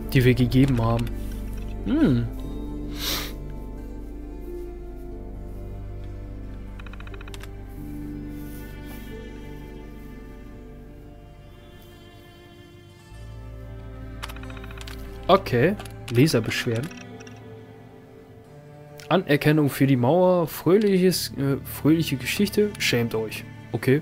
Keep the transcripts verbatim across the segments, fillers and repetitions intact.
die wir gegeben haben. Hm. Okay, Leserbeschwerden. Anerkennung für die Mauer, fröhliches, äh, fröhliche Geschichte, schämt euch. Okay.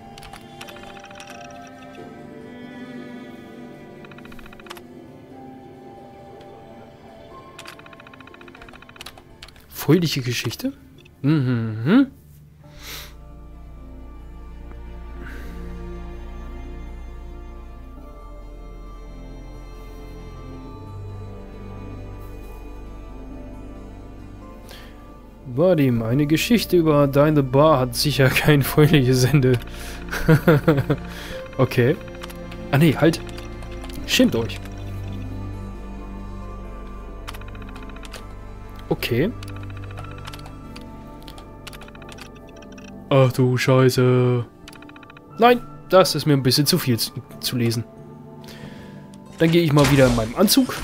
Fröhliche Geschichte? Mhm. Vadim, eine Geschichte über deine Bar hat sicher kein fröhliches Ende. Okay. Ah nee, halt. Schämt euch. Okay. Ach du Scheiße. Nein, das ist mir ein bisschen zu viel zu, zu lesen. Dann gehe ich mal wieder in meinem Anzug.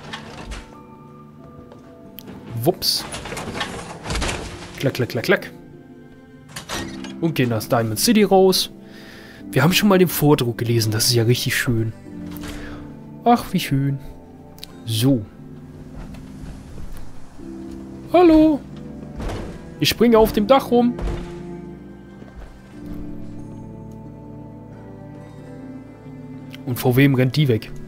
Wups. Klack, klack, klack, klack. Und gehen aus Diamond City raus. Wir haben schon mal den Vordruck gelesen. Das ist ja richtig schön. Ach, wie schön. So. Hallo. Ich springe auf dem Dach rum. Und vor wem rennt die weg?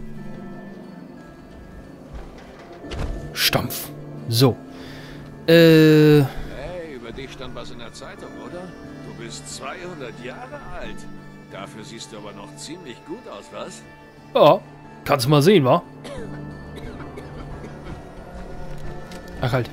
Stampf. So. Äh... Dich stand was in der Zeitung, oder? Du bist zweihundert Jahre alt. Dafür siehst du aber noch ziemlich gut aus, was? Ja, kannst du mal sehen, wa? Ach halt.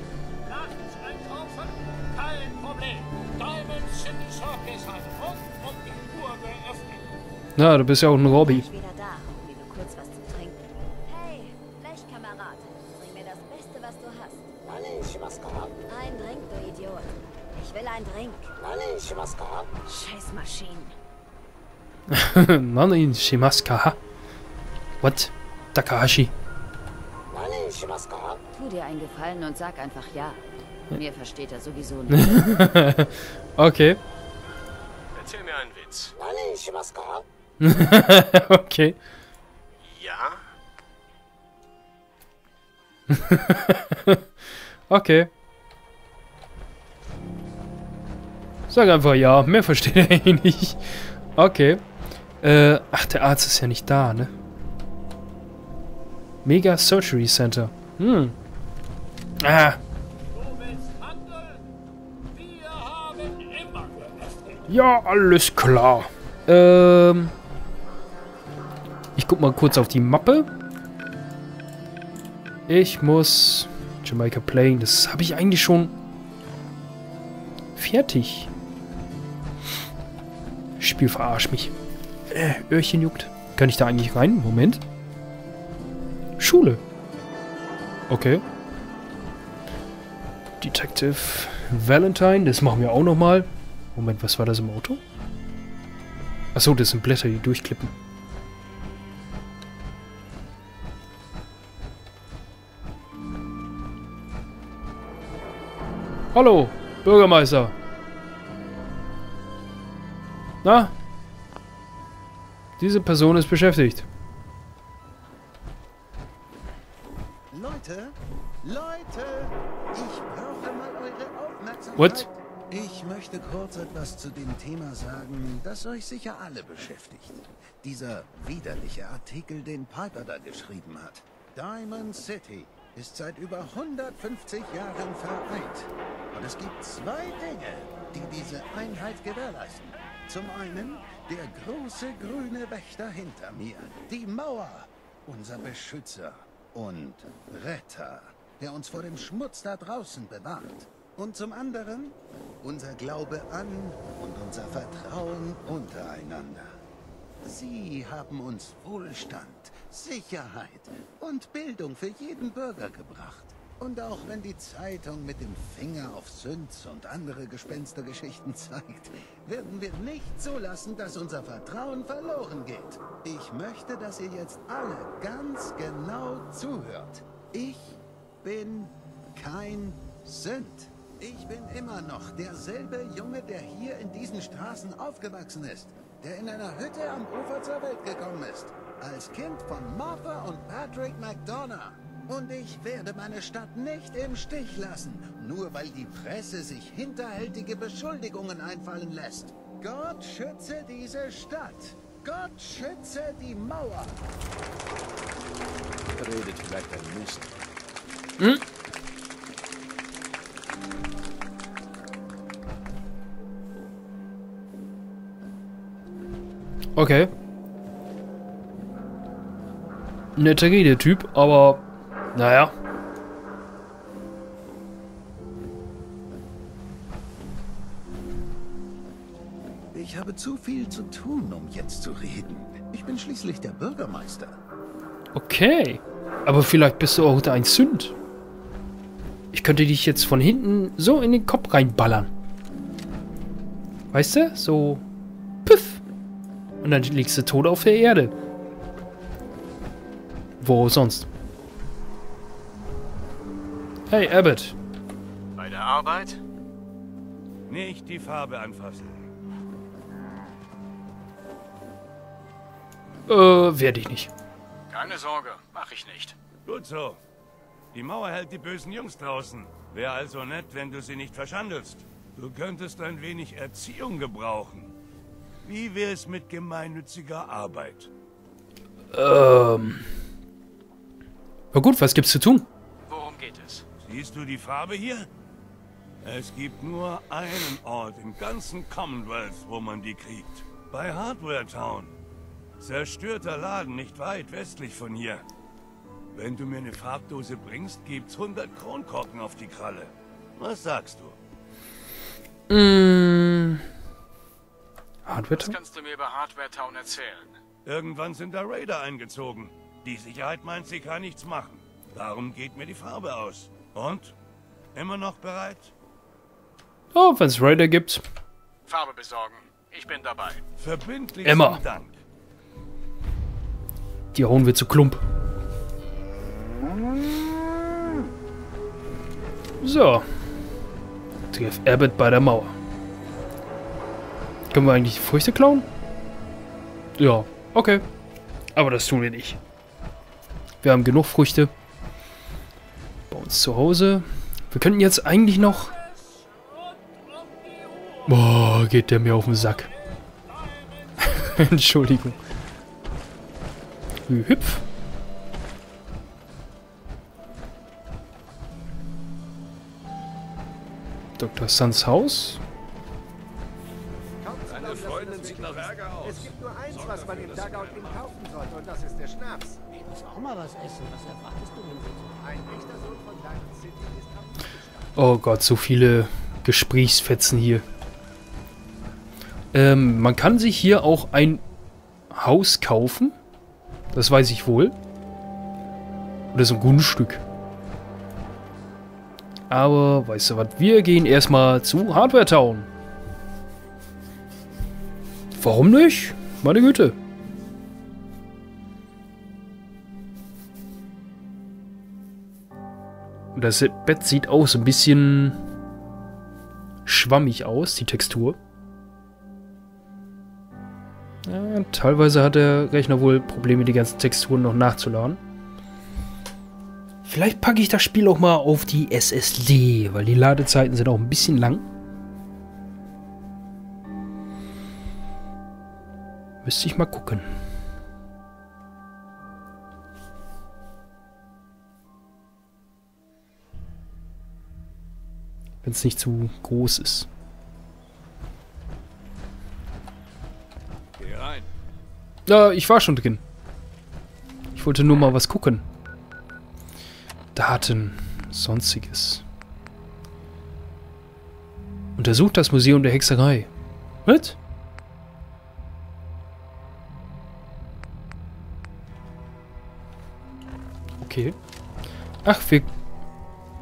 Kein Problem. Diamond City Circus hat rund um die Uhr geöffnet. Na, du bist ja auch ein Robby. Ich bin wieder da. Hol mir nur kurz was zu trinken. Hey, Blechkamerad. Bring mir das Beste, was du hast. Ein Drink, du Idiot. Ich will ein Drink. Scheiß Maschinen. Nani Shimaska. What? Takahashi. Tu dir einen Gefallen und sag einfach ja. Mir versteht er sowieso nicht. Okay. Erzähl mir einen Witz. Okay. Ja? Okay. Sag einfach ja. Mehr versteht er eh nicht. Okay. Äh, ach, der Arzt ist ja nicht da, ne? Mega Surgery Center. Hm. Ah. Du willst handeln? Wir haben immer geöffnet. Ja, alles klar. Ähm. Ich guck mal kurz auf die Mappe. Ich muss Jamaica Playing. Das habe ich eigentlich schon fertig. Spiel verarscht mich. Äh, Öhrchen juckt. Kann ich da eigentlich rein? Moment. Schule. Okay. Detective Valentine. Das machen wir auch nochmal. Moment, was war das im Auto? Achso, das sind Blätter, die durchklippen. Hallo, Bürgermeister. Na? Diese Person ist beschäftigt. Leute, Leute, ich brauche mal eure Aufmerksamkeit. What? Ich möchte kurz etwas zu dem Thema sagen, das euch sicher alle beschäftigt. Dieser widerliche Artikel, den Piper da geschrieben hat. Diamond City ist seit über hundertfünfzig Jahren vereint. Und es gibt zwei Dinge, die diese Einheit gewährleisten. Zum einen der große grüne Wächter hinter mir, die Mauer, unser Beschützer und Retter, der uns vor dem Schmutz da draußen bewahrt. Und zum anderen unser Glaube an und unser Vertrauen untereinander. Sie haben uns Wohlstand, Sicherheit und Bildung für jeden Bürger gebracht. Und auch wenn die Zeitung mit dem Finger auf Synths und andere Gespenstergeschichten zeigt, werden wir nicht zulassen, dass unser Vertrauen verloren geht. Ich möchte, dass ihr jetzt alle ganz genau zuhört. Ich bin kein Synth. Ich bin immer noch derselbe Junge, der hier in diesen Straßen aufgewachsen ist, der in einer Hütte am Ufer zur Welt gekommen ist, als Kind von Martha und Patrick McDonough. Und ich werde meine Stadt nicht im Stich lassen, nur weil die Presse sich hinterhältige Beschuldigungen einfallen lässt. Gott schütze diese Stadt. Gott schütze die Mauer. Redet vielleicht ein Mist. Hm? Okay. Netter Redetyp, aber naja. Ich habe zu viel zu tun, um jetzt zu reden. Ich bin schließlich der Bürgermeister. Okay. Aber vielleicht bist du auch ein Synth. Ich könnte dich jetzt von hinten so in den Kopf reinballern. Weißt du? So. Piff. Und dann liegst du tot auf der Erde. Wo sonst? Hey, Abbott. Bei der Arbeit? Nicht die Farbe anfassen. Äh, werde ich nicht. Keine Sorge, mach ich nicht. Gut so. Die Mauer hält die bösen Jungs draußen. Wäre also nett, wenn du sie nicht verschandelst. Du könntest ein wenig Erziehung gebrauchen. Wie wäre es mit gemeinnütziger Arbeit? Ähm. Na gut, was gibt's zu tun? Worum geht es? Siehst du die Farbe hier? Es gibt nur einen Ort im ganzen Commonwealth, wo man die kriegt. Bei Hardware Town. Zerstörter Laden nicht weit westlich von hier. Wenn du mir eine Farbdose bringst, gibt's hundert Kronkorken auf die Kralle. Was sagst du? Mmh. Hardware Was Town? kannst du mir über Hardware Town erzählen? Irgendwann sind da Raider eingezogen. Die Sicherheit meint, sie kann nichts machen. Darum geht mir die Farbe aus. Und? Immer noch bereit? Oh, wenn es Raider gibt. Farbe besorgen. Ich bin dabei. Verbindlich Immer. Dank. Die hauen wir zu Klump. So. Treff Abbott bei der Mauer. Können wir eigentlich die Früchte klauen? Ja, okay. Aber das tun wir nicht. Wir haben genug Früchte. Bei uns zu Hause. Wir könnten jetzt eigentlich noch... Boah, geht der mir auf den Sack. Entschuldigung. Hüpf. Doktor Suns Haus. Deine Freundin sieht nach Ärger aus. Es gibt nur eins, was man im Dugout ihm kaufen sollte, und das ist der Schnaps. Ich muss auch mal was essen. Was erwartest du denn bitte? Ein echter Sohn von Diamond City ist am Flugstand. Oh Gott, so viele Gesprächsfetzen hier. Ähm, man kann sich hier auch ein Haus kaufen. Das weiß ich wohl. Oder so ein Grundstück. Aber, weißt du was, wir gehen erstmal zu Hardware Town. Warum nicht? Meine Güte. Und das Bett sieht auch so ein bisschen schwammig aus, die Textur. Ja, teilweise hat der Rechner wohl Probleme, die ganzen Texturen noch nachzuladen. Vielleicht packe ich das Spiel auch mal auf die S S D, weil die Ladezeiten sind auch ein bisschen lang. Müsste ich mal gucken. Wenn es nicht zu groß ist. Geh rein. Ja, ich war schon drin. Ich wollte nur mal was gucken. Daten, sonstiges. Untersucht das Museum der Hexerei. Was? Okay. Ach, wir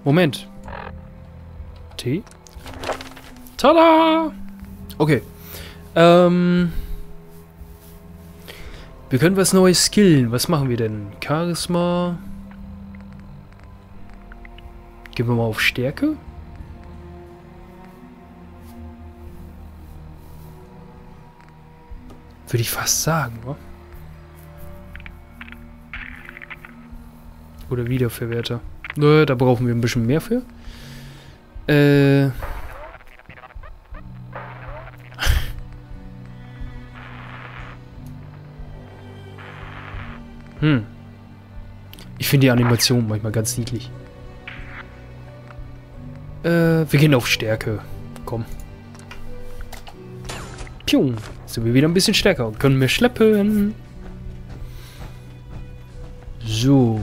Moment. T? Tada! Okay. Ähm... Wir können was Neues skillen. Was machen wir denn? Charisma. Gehen wir mal auf Stärke. Würde ich fast sagen, wa? Oder Wiederverwerter. Nö, da brauchen wir ein bisschen mehr für. Äh... Hm. Ich finde die Animation manchmal ganz niedlich. Äh, wir gehen auf Stärke. Komm. Pium. Sind wir wieder ein bisschen stärker und können mehr schleppen. So.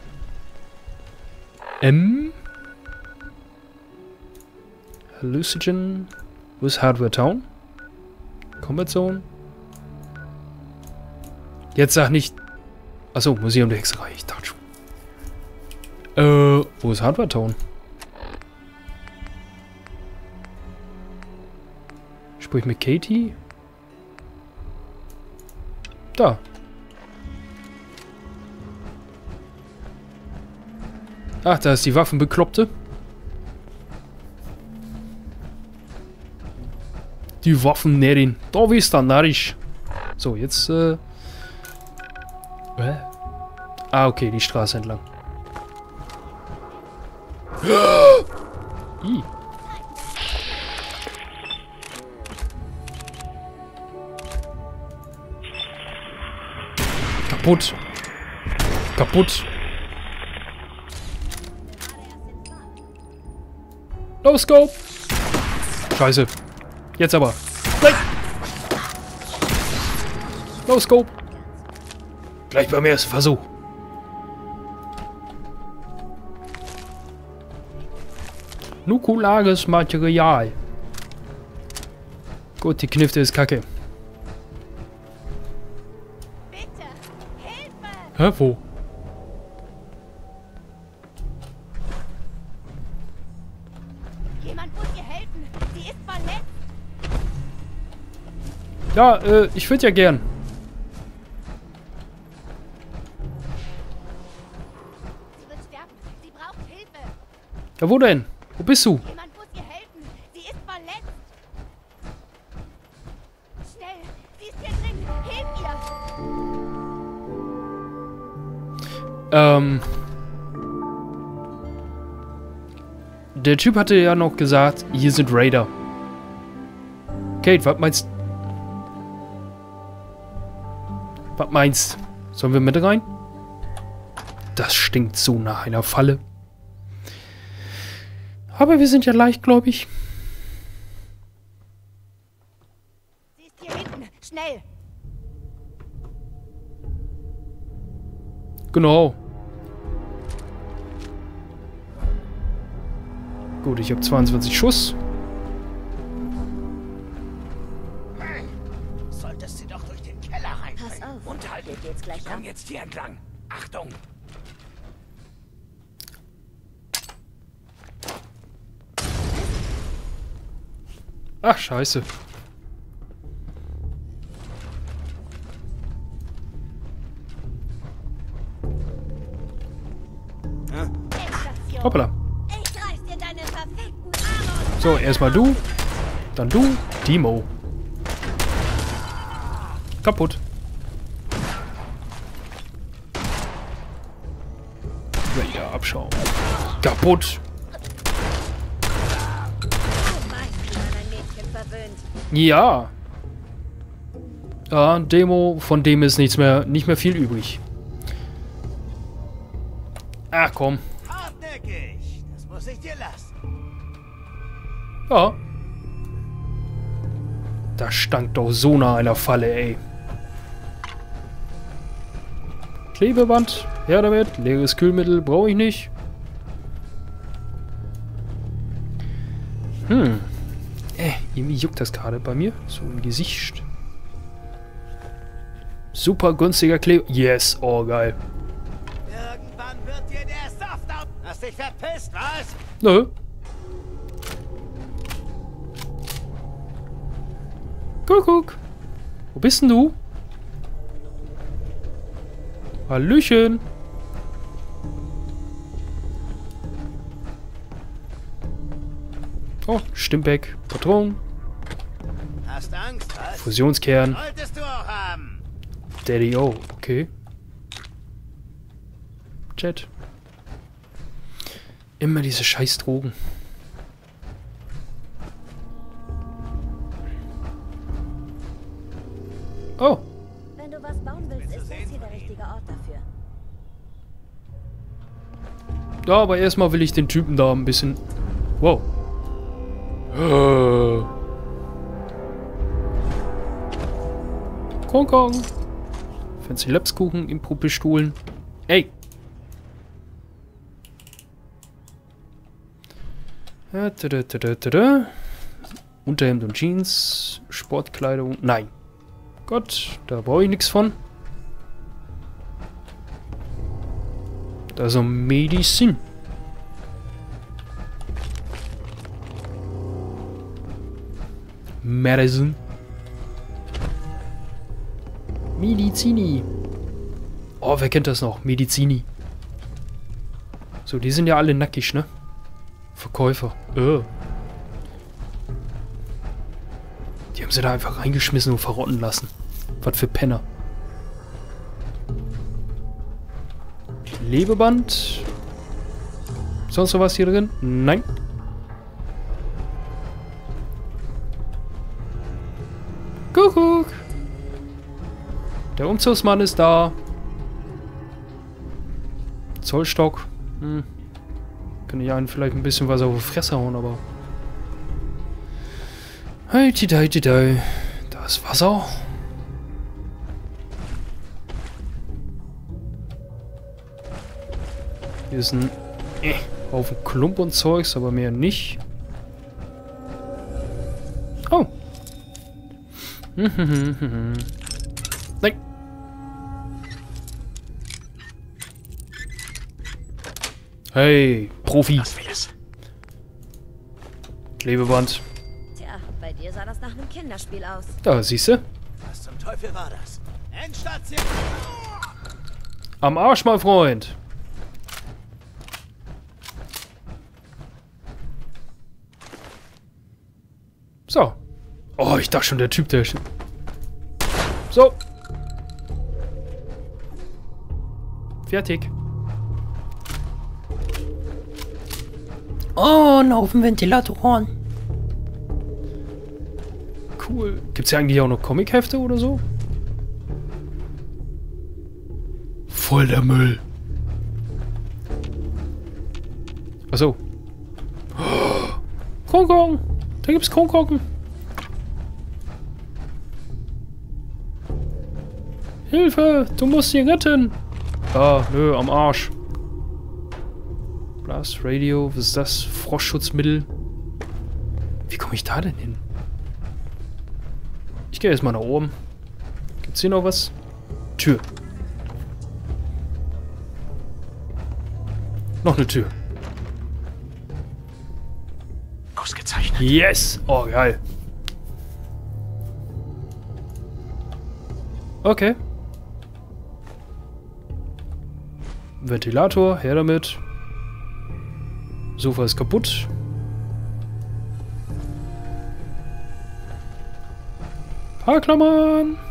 M. Hallucinogen. Wo ist Hardware Town? Combat Zone. Jetzt sag nicht... Achso, Museum der Hexerei. Ich dachte schon. Äh, wo ist Hardware Town? Sprich mit Katie? Da. Ach, da ist die Waffenbekloppte. Die Waffennärrin. Da bist du narrisch. So, jetzt, äh... Hä? Ah, okay, die Straße entlang. I. Kaputt. Kaputt. Los, go! Scheiße. Jetzt aber. Nein! Los, go! Gleich beim ersten Versuch. Nukulares Material. Gut, die Knifte ist kacke. Bitte, Hilfe! Hä, wo? Jemand muss ihr helfen. Sie ist verletzt. Ja, äh, ich würde ja gern. Sie wird sterben. Sie braucht Hilfe. Ja, wo denn? Wo bist du? Jemand muss ihr helfen. Sie ist verletzt. Schnell. Sie ist hier drin. Hilf ihr. Ähm... Der Typ hatte ja noch gesagt, hier sind Raider. Kate, was meinst... Was meinst? Sollen wir mit rein? Das stinkt so nach einer Falle. Aber wir sind ja leichtgläubig. Sie ist hier hinten. Schnell. Genau. Gut, ich habe zweiundzwanzig Schuss. Hey, solltest sie doch durch den Keller rein. Pass auf. Unterhalten. Hier geht's gleich Komm ab. jetzt hier entlang. Achtung. Ach, scheiße. Endstation. Hoppala. Ich reiß dir deine verfickten Arme aus. So, erstmal du. Dann du. Timo. Kaputt. Raider abschauen. Kaputt. Du weißt, wie man ein Mädchen verwöhnt. Ja. Ja, Demo, von dem ist nichts mehr, nicht mehr viel übrig. Ach komm. Hartnäckig. Das muss ich dir lassen. Ja. Das stank doch so nach einer Falle, ey. Klebeband, her damit. Leeres Kühlmittel brauche ich nicht. Hm. Äh, irgendwie juckt das gerade bei mir. So im Gesicht. Super günstiger Kleber. Yes, oh geil. Irgendwann wird dir der Saft ab. Hast dich verpisst, was? Nö. Kuckuck. Wo bist denn du? Hallöchen. Oh, Stimmbeck. Patron. Hast Angst, was? Fusionskern. Solltest du auch haben. Daddy O. Okay. Chat. Immer diese scheiß Drogen. Oh. Wenn du was bauen willst, ist das hier der richtige Ort dafür. Ja, aber erstmal will ich den Typen da ein bisschen... Wow. Äh. Kong Kong. Fancy Lapskuchen, Impro-Pistolen. Ey. Ja, tada, tada, tada. Unterhemd und Jeans. Sportkleidung. Nein. Gott, da brauche ich nichts von. Da ist so Medizin. Medicine. Medizini. Oh, wer kennt das noch? Medizini. So, die sind ja alle nackig, ne? Verkäufer. Äh. Die haben sie da einfach reingeschmissen und verrotten lassen. Was für Penner. Klebeband. Sonst noch was hier drin? Nein. Kuckuck. Der Umzugsmann ist da. Zollstock. Hm. Kann ich einen vielleicht ein bisschen was auf die Fresse hauen, aber... Heiti, heiti, heiti. Da ist Wasser. Hier ist ein äh, Haufen Klump und Zeugs, aber mehr nicht. Oh. Nein. Hey, Profi. Was will's? Klebeband. Tja, bei dir sah das nach einem Kinderspiel aus. Da, siehst du? Was zum Teufel war das? Endstation! Am Arsch, mein Freund. So. Oh, ich dachte schon, der Typ, der... So. Fertig. Oh, ein Haufen Ventilatoren. Cool. Gibt's ja eigentlich auch noch Comichefte oder so? Voll der Müll. Achso. Oh, Kong Kong. Da gibt's Kong Kong. Hilfe, du musst sie retten. Ah, nö, am Arsch. Blast Radio, was ist das? Frostschutzmittel. Wie komme ich da denn hin? Ich gehe erstmal nach oben. Gibt's hier noch was? Tür. Noch eine Tür. Ausgezeichnet. Yes! Oh, geil. Okay. Ventilator, her damit. Sofa ist kaputt. Haarklammern!